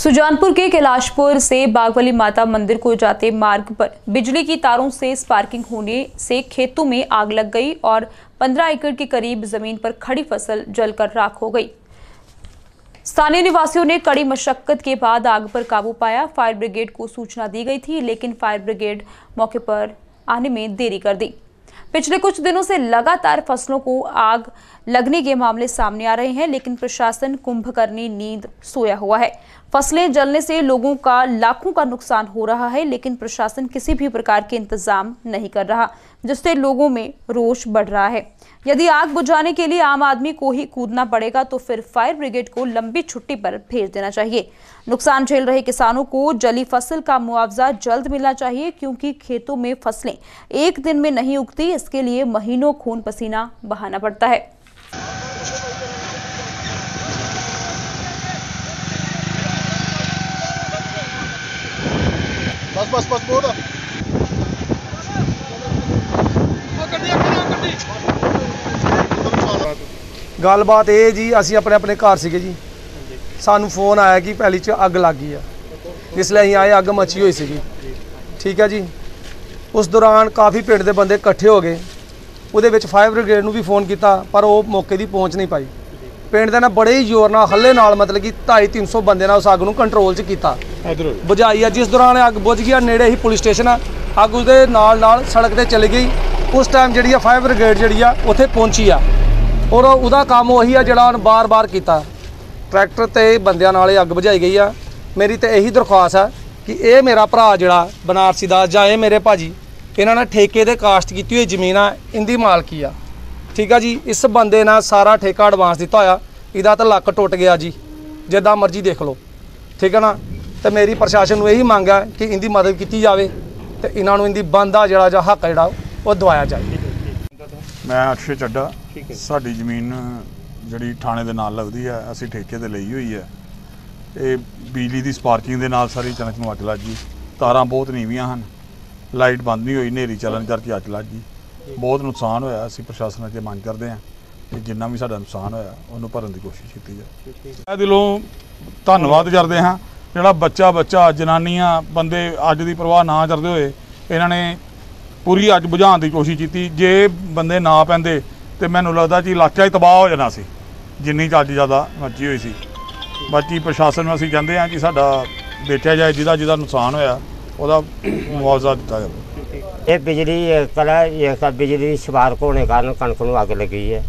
सुजानपुर के कैलाशपुर से बागवली माता मंदिर को जाते मार्ग पर बिजली की तारों से स्पार्किंग होने से खेतों में आग लग गई और 15 एकड़ के करीब जमीन पर खड़ी फसल जलकर राख हो गई। स्थानीय निवासियों ने कड़ी मशक्कत के बाद आग पर काबू पाया। फायर ब्रिगेड को सूचना दी गई थी, लेकिन फायर ब्रिगेड मौके पर आने में देरी कर दी। पिछले कुछ दिनों से लगातार फसलों को आग लगने के मामले सामने आ रहे हैं, लेकिन प्रशासन कुंभकर्णी नींद सोया हुआ है। फसलें जलने से लोगों का लाखों का नुकसान हो रहा है, लेकिन प्रशासन किसी भी प्रकार के इंतजाम नहीं कर रहा, जिससे लोगों में रोष बढ़ रहा है। यदि आग बुझाने के लिए आम आदमी को ही कूदना पड़ेगा तो फिर फायर ब्रिगेड को लंबी छुट्टी पर भेज देना चाहिए। नुकसान झेल रहे किसानों को जली फसल का मुआवजा जल्द मिलना चाहिए, क्योंकि खेतों में फसलें एक दिन में नहीं उगती। इसके लिए महीनों खून पसीना बहाना पड़ता है। बस बोल गलबात ये जी, असी अपने अपने घर से जी, सानू फोन आया कि पैली च अग लग गई है, जिसले अं आए अग मची हुई सी। ठीक है जी, उस दौरान काफ़ी पिंड के बंदे इकट्ठे हो गए। वो फायर ब्रिगेड भी फोन किया, पर वो मौके की पहुँच नहीं पाई। पिंड के ना बड़े ही जोर नाल हल्ले नाल मतलब कि 250-300 बंदे ने उस अग नूं कंट्रोल च किया, बुझाई है। जिस दौरान अग बुझ गई, नेड़े ही पुलिस स्टेशन है, अग उसके नाल सड़क पर चली गई। उस टाइम जी फायर ब्रिगेड जी उत्थे पहुंची आ, और उसका काम वही है जिहड़ा बार बार किया। ट्रैक्टर ते बंदियां नाल अग बुझाई गई है। मेरी तो यही दरख्वास्त है कि ये मेरा भरा जिहड़ा बनारसी दा जां ये मेरे भाजी, इन्हां ने ठेके ते काश्त की हुई जमीन है, इनकी मालकी आ। ठीक है जी, इस बंदे ने सारा ठेका एडवांस दिता होया, इहदा तो लक टुट गया जी, जिद्दां मर्जी देख लो। ठीक है ना, तो मेरी प्रशासन को यही मंग है कि इनकी मदद की जाए, तो इन्होंने इनकी बनदा जिहड़ा जा हक जिहड़ा वो दवाया जाए। मैं अक्षय चड्डा, साडी जमीन जिहड़ी थाणे दे नाल लगदी है, असीं ठेके ते लई हुई है। ये बिजली की स्पार्किंग दे नाल सारी कणक नूं अग लग गई। तारां बहुत नीवियां हन, लाइट बंद नहीं हुई, हनेरी चलन करके अग लग गई। बहुत नुकसान होया। असीं प्रशासन अगे मंग करदे हां कि जिन्ना भी साडा नुकसान होया उहनूं भरन दी कोशिश कीती जाए। मैं दिलों धन्नवाद करदे हां जिहड़ा बच्चा जनानियां बंदे अग दी परवाह ना करदे होए इन्हां ने पूरी अग बुझाउण दी कोशिश की। जे बंदे ना पैंदे तो मैनूं लगदा कि इलाका ही तबाह हो जाना सी, जिन्नी अग ज़्यादा मची हुई सी। बाकी प्रशासन नूं असीं चाहुंदे हां कि साडा देखिया जाए, जिहदा नुकसान होया उहदा मुआवजा दिता जाए। ये बिजली स्पार्क होने कारण कणक नूं अग लगी है।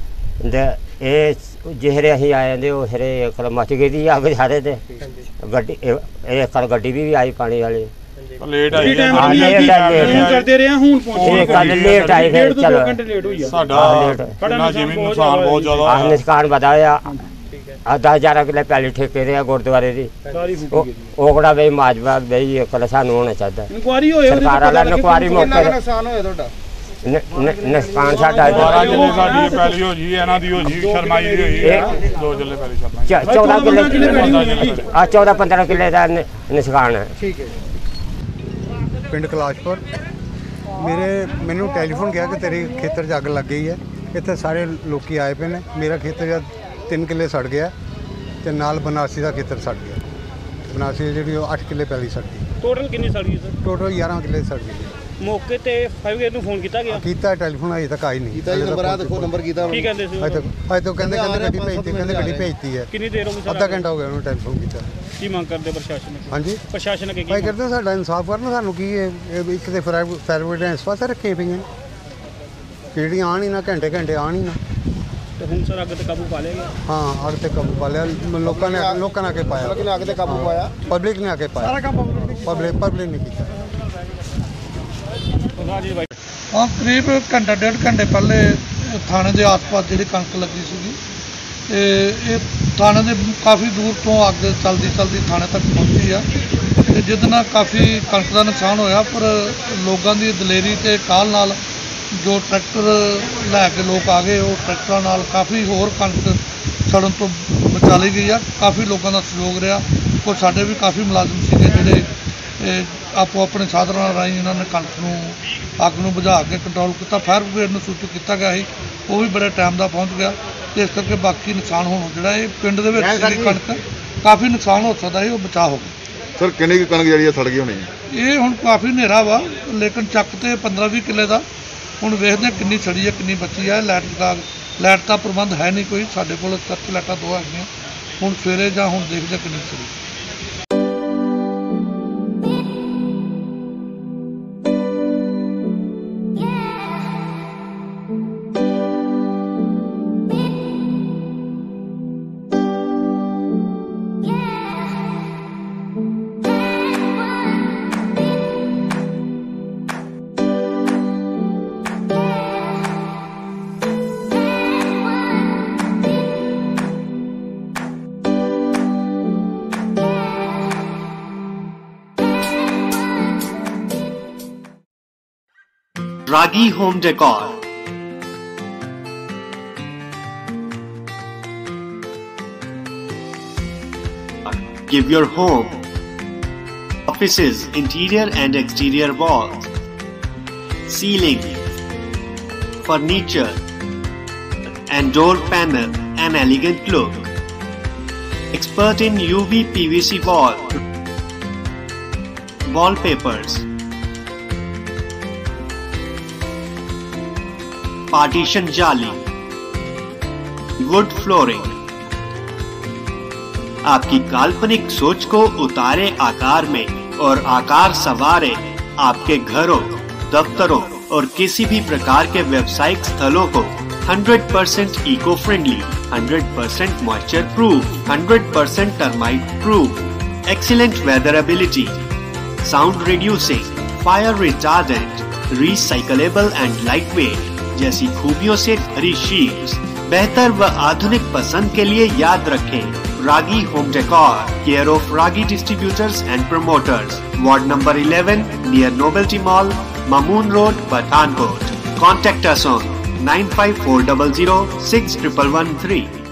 ये जिहरे असीं आए दे उसरे मच गई थी अग सारे ते गड्डी, गड्डी भी आई पानी वाली लेट आई करते रहे हुण पहुंचे लेट आई, फिर चलो साडा जमीन नुकसान बहुत ज्यादा नुकसान बताया। 10,000 किले पैली ठेके दे गुरुद्वारे दी, ओकड़ा बई माजवा बई सानू होना चाहिए। इंक्वायरी होए सरकार वाला इंक्वायरी मौके नुकसान होया तोड़ा नुकसान साडा साडी पैली हो जी, इन्हां दी हो जी, शर्माई दी होई 2 किले पैली शर्माई 14-15 किले दा नुकसान है। ठीक है। पिंड कैलाशपुर मैनू टैलीफोन किया कि तेरे खेतर अग लग गई है। इतने सारे लोग आए पे ने। मेरा खेतर 3 किले सड़ गया, तो नाल बनारसी का खेतर सड़ गया। बनारसी जी 8 किले पैली सड़ गई। टोटल कितनी सड़ गई सर? टोटल 11 किले सड़ गई। मौके ते फायर ब्रिगेड नूं फोन किया गया? किया, टैलीफोन अजे तक आई नहीं। नंबर कीता की कहंदे सी? अजे तो कहंदे गड्डी भेजती, कहंदे गड्डी भेजती है। कितनी देर हो गई? आधा घंटा हो गया उन्होंने टैलीफोन किया। की मांग करदे प्रशासन? हाँ जी, प्रशासन अगे भाई करते साडा इंसाफ करना। सानू की एक तो फायर ब्रिगेड इस पासे रखे पे हैं कि आन ही ना, घंटे आन ही ना। तो हुण सर अग ते काबू पा लिया? हाँ, अग ते काबू पा लिया। लोगों ने आके पाया, अग ते काबू पाया, पब्लिक ने आके पाया, पब्लिक ने किया। हाँ, करीब घंटा 1.5 घंटे पहले थाने के आस पास जी कणक लगी सी, थाने के काफ़ी दूर तो अग चलती थाने तक पहुँची है, जिद नाल काफ़ी कणक का नुकसान होया। पर लोगों की दलेरी ते काल नाल जो ट्रैक्टर लैके लोग आ गए, वो ट्रैक्टर नाल काफ़ी होर कणक सड़न तो बचा ली गई है। काफ़ी लोगों का सहयोग रहा। कुछ साडे भी काफ़ी मुलाजम सीगे जिहड़े आपो अपने साधना राही इन्होंने कणक नूं अग नूं बुझा के कंट्रोल किया। फायर ब्रिगेड नूं सूचित किया गया ਸੀ, वो भी बड़े टाइम का पहुँच गया। इस करके बाकी नुकसान होना जोड़ा पिंड दे विच कणक काफ़ी नुकसान हो सकता है, वो बचा हो गया। सर किन्नी की कणक जी सड़ गई होनी है? ये हुण काफ़ी हनेरा वा, लेकिन चक तो 15-20 किले का हुण वेखदे किन्नी सड़ी है किन्नी बची है। लाइट का प्रबंध है नहीं कोई, साडे कोल सर्च लाइटां 2 हैगियां, हुण सवेरे जां हुण देखदे किन्नी सड़ी। Ragi Home Decor. Give your home, offices, interior and exterior walls, ceiling, furniture and door panel an elegant look. Expert in UV PVC wallpapers, partition जाली, वुड फ्लोरिंग। आपकी काल्पनिक सोच को उतारे आकार में और आकार संवारे आपके घरों, दफ्तरों और किसी भी प्रकार के व्यावसायिक स्थलों को 100% eco friendly, 100% moisture proof, 100% termite proof, excellent weatherability, sound reducing, fire retardant, recyclable and lightweight जैसी खूबियों से भरी शीट्स। बेहतर व आधुनिक पसंद के लिए याद रखें Ragi home decor, care of Ragi distributors and promoters, ward number 11 near novelty mall, Mamun road, Pathankot. Contact us on 95400 6113.